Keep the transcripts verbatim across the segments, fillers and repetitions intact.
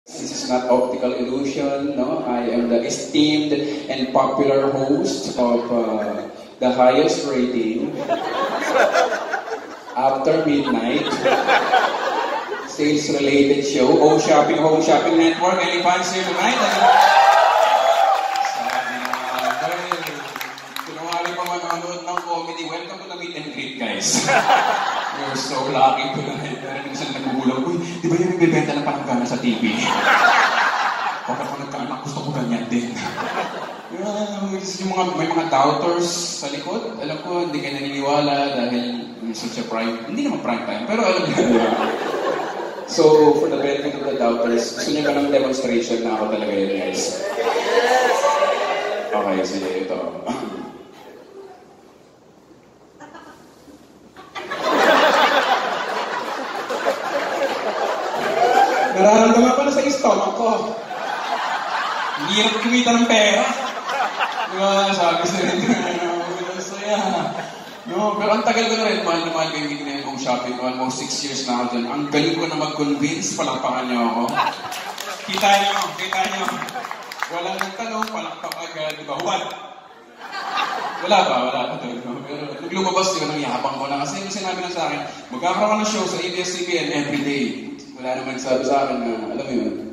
This is not optical illusion, no? I am the esteemed and popular host of uh, the highest rating after midnight sales-related show, Home Shopping, Home Shopping Network. Any fans here tonight? Sabi na, dahil kunwari pa manonood ng comedy, welcome to the meet and greet, guys. You're so lucky tonight. Pero minsan nagugulang, uy, di ba yung bibenta ng pananggana sa T V? Pag ako nagkaanak, gusto ko ganyan din. Yeah, yung mga, may mga doubters sa likod, alam ko, hindi kayo naniniwala dahil may such a prime, hindi naman prime time, pero alam niyo. So, for the benefit of the doubters, gusto niyo ba ng demonstration na ako talaga yun, guys? Okay, sige, ito. Nararamdaman ko na sa stomach ko. Hindi hirap kumita ng pera. Diba, sabi sa rin, saya. No, pero ang tagal ko na rin, mahal na mahal ko yung giginayin kong shopping. Almost six years na ako dyan. Ang galing ko na mag-convince, palakpakan niyo ako. Kita niyo, kita niyo. Walang nagtanong, palakpak agad. Diba, huwag? Wala pa, wala pa doon. No? Pero nung lumabas yun, ang yabang ko na. Kasi yung sinabi na sa akin, magkakaroon ng show sa A B S C B N everyday. Wala naman sabi sa akin na, alam mo yun,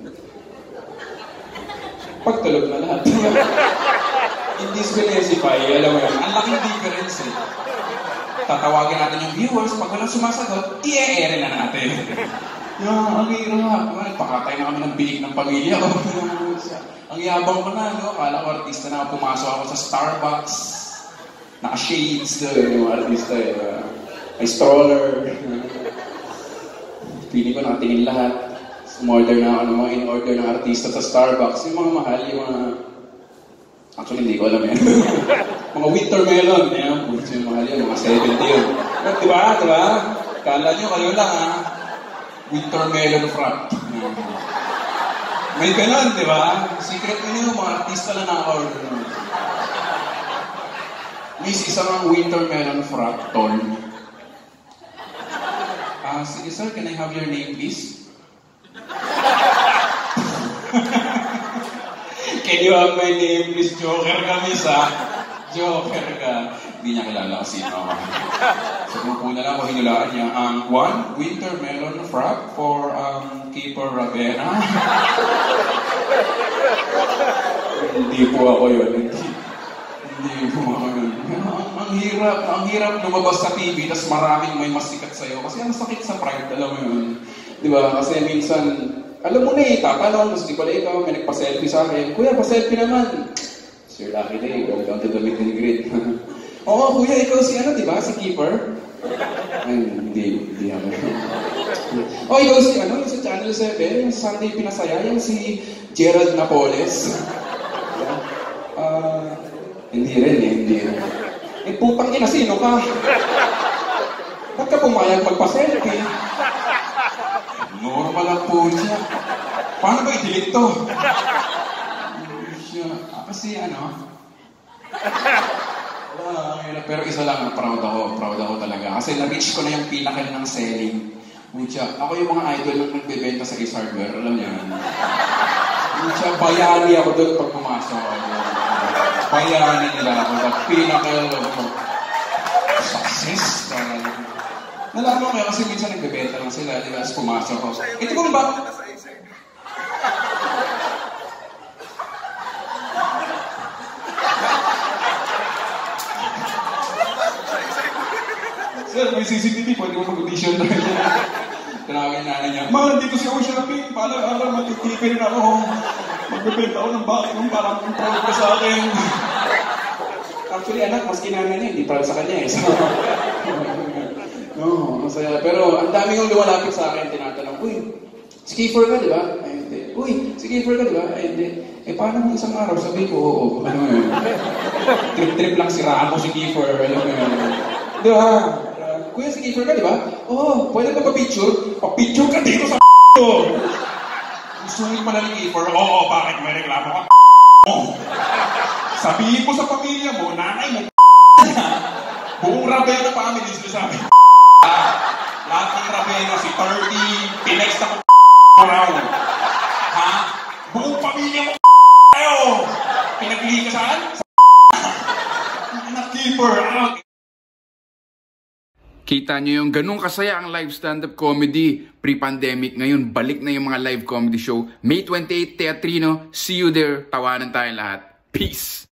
pagtulog na lahat. Hindi specify, alam mo yun, ang laking difference eh. Tatawagin natin yung viewers, pag walang sumasagot, i-e-ere na natin. Yeah, ang hirap. Pakatay na kami ng bilik ng pamilya ko. Ang yabang ko na, no? Kala ko artista na pumasok ako sa Starbucks. Naka-shades doon, yung artista eh. May stroller. Pili ko nakatingin lahat. Umorder na ako ng mga in-order ng artista sa Starbucks. Yung mga mahal, yung mga... Actually, hindi ko alam yan. Mga winter melon. Yan, puro yung mahal yan. Mga seventy yun. But, diba? Diba? Kala nyo, kayo lang ha. Winter melon frap. May ganun, diba? Secret nyo yung mga artista na na-order. Miss, isang ang winter melon frap, tol. Uh, sige sir, can I have your name please? Can you have my name please? Joker ka, miss ha? Joker ka. Hindi niya kilala kasi sino. So kung na lang ako hinulaan niya, um, one, winter melon frap for um, Keeper Ravena. Hindi po ako yun. Hindi, hindi po ako yun. Ang hirap, ang hirap lumabas sa T V, tas maraming may masikat sa'yo. Kasi ang sakit sa pride, alam mo yun. Di ba? Kasi minsan, alam mo na eh, tatanong, mas di pala ikaw, may nagpa-selfie sa akin. Kuya, pa-selfie naman. Sir Lucky Day, welcome to the meet and greet. Oo, kuya, ikaw si ano, di ba? Si Keeper? Ay, hindi, hindi ako. Oh, ikaw si ano, yung sa Channel seven, yung sa Sunday Pinasaya, yung si Gerald Napoles. Ah, uh, hindi rin eh, hindi rin. Eh, putang ina, sino ka? Ba't ka pumayag magpa-selfie? Normal lang po siya. Paano ba i-delete to? Ah, kasi ano? Wala, pero isa lang, proud ako. Proud ako talaga. Kasi na-reach ko na yung pinakal ng selling. Pucha, ako yung mga idol na nagbebenta sa Ace Hardware. Alam niyo yan? Pucha, bayani ako doon pag pumasok ako. Bayani nila ako. The pinnacle of success. Nalaman ko kaya kasi minsan nagbebenta lang sila. Di ba? As pumasok ako. Ito kung ba? Sir, may C C T V. Pwede mo mag-audition na rin. Tinawagin nanay niya, Ma, dito si Ocean Pink. Paano araw matitipin ako? Magbebenta ako ng bakit nung parang proud ka sa akin. Actually, anak, mas kinana niya, hindi proud sa kanya eh. So, no, masaya. Pero ang dami yung lumalapit sa akin, tinatanong, uy, skipper ka, di ba? Ay, hindi. Uy, skipper ka, di ba? Ay, hindi. Eh, paano mo isang araw? Sabi ko, oo, ano yun? Trip-trip lang si Ramo, si Kiefer, alam mo yun. Di ba? Uh, Kuya, skipper ka, di ba? Oo, pwede ba pa-picture? Pa-picture ka dito sa ko! Sungit pa na ni Kiefer, oo, bakit may reklamo ka? Sabihin mo sa pamilya mo, nanay mo, buong Ravena family, sinasabi. Lahat ng Ravena, si thirty, pinext ako raw. Ha? Buong pamilya mo kayo! Pinagli ka saan? Sa anak keeper! Out! Kita nyo yung ganun kasaya ang live stand-up comedy pre-pandemic. Ngayon, balik na yung mga live comedy show. May twenty-eighth, Teatrino. See you there. Tawanan tayo lahat. Peace!